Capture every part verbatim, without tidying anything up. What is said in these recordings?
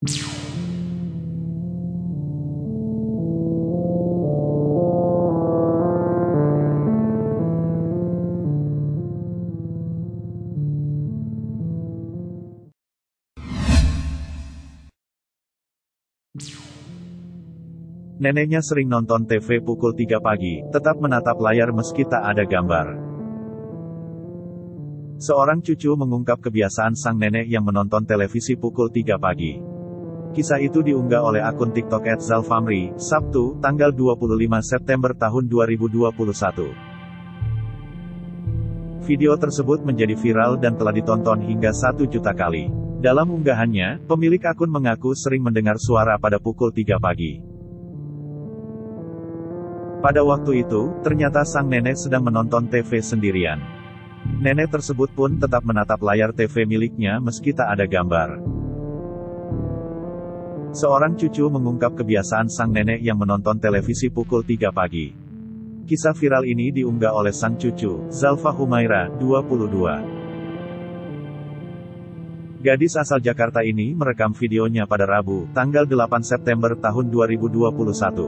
Neneknya sering nonton T V pukul tiga pagi, tetap menatap layar meski tak ada gambar. Seorang cucu mengungkap kebiasaan sang nenek yang menonton televisi pukul tiga pagi. Kisah itu diunggah oleh akun TikTok et zalfamri, Sabtu, tanggal dua puluh lima September tahun dua ribu dua puluh satu. Video tersebut menjadi viral dan telah ditonton hingga satu juta kali. Dalam unggahannya, pemilik akun mengaku sering mendengar suara pada pukul tiga pagi. Pada waktu itu, ternyata sang nenek sedang menonton T V sendirian. Nenek tersebut pun tetap menatap layar T V miliknya meski tak ada gambar. Seorang cucu mengungkap kebiasaan sang nenek yang menonton televisi pukul tiga pagi. Kisah viral ini diunggah oleh sang cucu, Zalfa Humaira, dua puluh dua. Gadis asal Jakarta ini merekam videonya pada Rabu, tanggal delapan September tahun dua ribu dua puluh satu.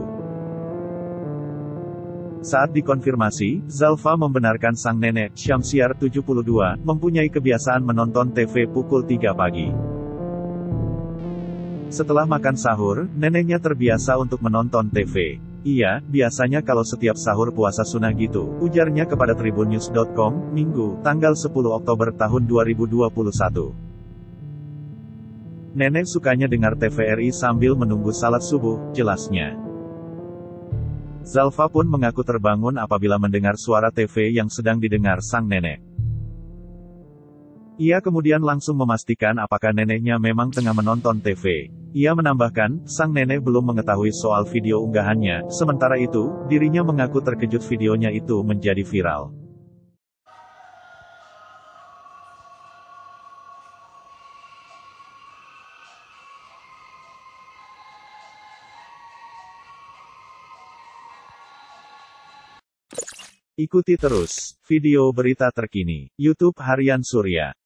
Saat dikonfirmasi, Zalfa membenarkan sang nenek, Syamsiar tujuh puluh dua, mempunyai kebiasaan menonton T V pukul tiga pagi. Setelah makan sahur, neneknya terbiasa untuk menonton T V. Iya, biasanya kalau setiap sahur puasa sunnah gitu, ujarnya kepada tribunnews titik com, Minggu, tanggal sepuluh Oktober tahun dua ribu dua puluh satu. Nenek sukanya dengar T V R I sambil menunggu salat subuh, jelasnya. Zalfa pun mengaku terbangun apabila mendengar suara T V yang sedang didengar sang nenek. Ia kemudian langsung memastikan apakah neneknya memang tengah menonton T V. Ia menambahkan, sang nenek belum mengetahui soal video unggahannya, sementara itu, dirinya mengaku terkejut videonya itu menjadi viral. Ikuti terus video berita terkini YouTube Harian Surya.